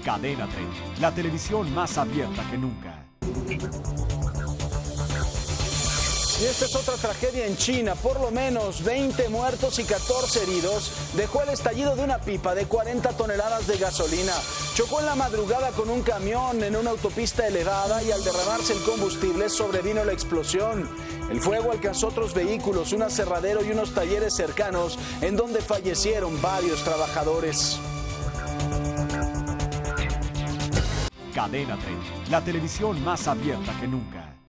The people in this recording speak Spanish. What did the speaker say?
Cadena 30, la televisión más abierta que nunca. Y esta es otra tragedia en China. Por lo menos 20 muertos y 14 heridos dejó el estallido de una pipa de 40 toneladas de gasolina. Chocó en la madrugada con un camión en una autopista elevada y al derramarse el combustible sobrevino la explosión. El fuego alcanzó otros vehículos, un aserradero y unos talleres cercanos en donde fallecieron varios trabajadores. Cadena 30, la televisión más abierta que nunca.